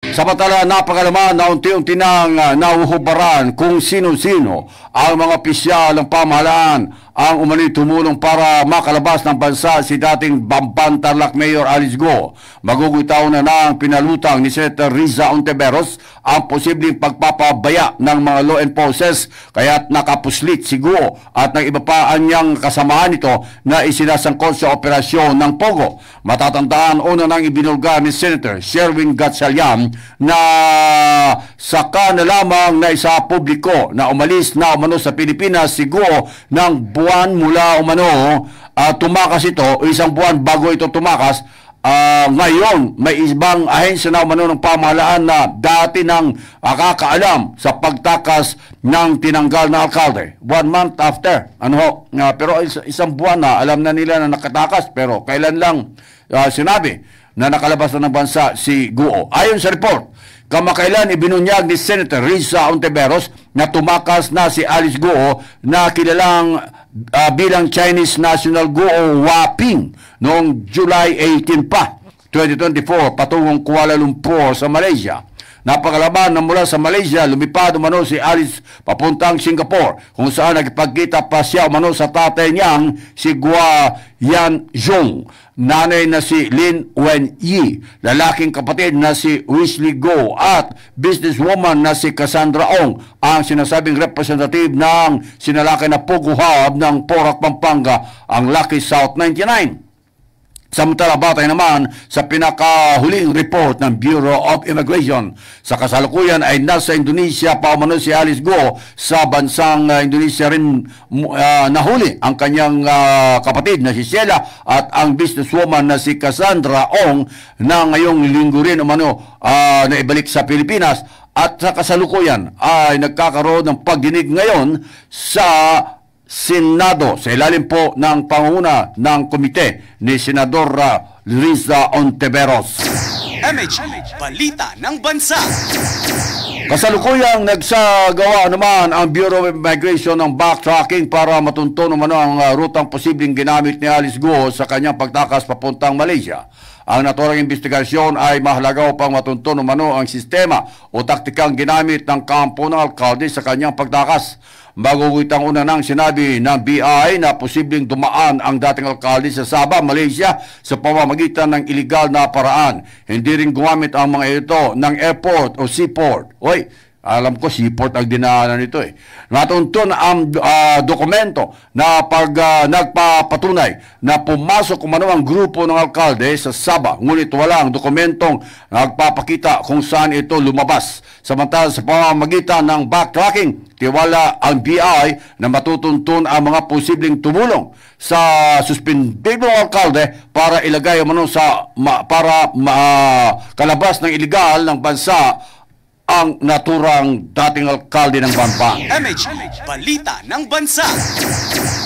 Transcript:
Samantala, napakalaman na unti-unti nang nahuhubaran kung sino-sino ang mga opisyal ng pamahalaan ang umano'y tumulong para makalabas ng bansa si dating Bamban Tarlac Mayor Alice Guo. Magugutaw na ng pinalutang ni Senator Riza Ontiveros ang posibleng pagpapabaya ng mga law enforcers kaya't nakapuslit si Guo at ng iba pa niyang kasamahan nito na isinasangkot sa operasyon ng Pogo. Matatandaan una nang ibinulga ni Senator Sherwin Gatchalian na saka na lamang na isa publiko na umalis na umano sa Pilipinas si Guo ng buwan mula umano tumakas ito, isang buwan bago ito tumakas. Ngayon, may ibang ahensya na umano ng pamahalaan na dati nang kakaalam sa pagtakas ng tinanggal na alkalde. 1 month after. Pero isang buwan na, alam na nila na nakatakas. Pero kailan lang sinabi na nakalabas na ng bansa si Guo. Ayon sa report, kamakailan ibinunyag ni Senator Riza Ontiveros na tumakas na si Alice Guo na kilalang bilang Chinese National Guo Waping noong July 18 pa, 2024 patungong Kuala Lumpur sa Malaysia. Napakalaban na mula sa Malaysia, lumipad umano si Alice papuntang Singapore kung saan nagpagkita pa siya umano sa tatay niyang si Gua Yan Zhong, nanay na si Lin Wen Yi, lalaking kapatid na si Wesley Guo at businesswoman na si Cassandra Ong, ang sinasabing representative ng sinalakay na Pogo Hub ng Porac, Pampanga, ang Lucky South 99. Samantala batay naman sa pinakahuling report ng Bureau of Immigration, sa kasalukuyan ay nasa Indonesia pa umano si Alice Guo. Sa bansang Indonesia rin nahuli ang kanyang kapatid na si Sheila at ang businesswoman na si Cassandra Ong na ngayong linggo rin umano na ibalik sa Pilipinas. At sa kasalukuyan ay nagkakaroon ng pagdinig ngayon sa Senado sa ilalim po ng pangunguna ng komite ni Senador Riza Ontiveros. Balita ng Bansa. Kasalukuyang nagsagawa naman ang Bureau of Immigration ng backtracking para matunto naman ang rutang posibleng ginamit ni Alice Guo sa kanyang pagtakas papuntang Malaysia. Ang naturang investigasyon ay mahalaga upang matunto naman ang sistema o taktikang ginamit ng kampo ng alkalde sa kanyang pagtakas. Magugitang una nang sinabi ng BI na posibleng dumaan ang dating alkalde sa Sabah, Malaysia sa pamamagitan ng iligal na paraan. Hindi rin gumamit ang mga ito ng airport o seaport. Alam ko seaport ang dinaanan nito Natuntun ang dokumento na nagpapatunay na pumasok umano ang grupo ng alkalde sa Sabah, ngunit walang dokumentong nagpapakita kung saan ito lumabas. Samantala sa pamamagitan ng backtracking, tiwala ang BI na matutuntun ang mga posibleng tumulong sa suspendidong alkalde para ilagay umano para kalabas ng iligal ng bansa ang naturang dating alkalde ng Bamban. Balita ng Bansa.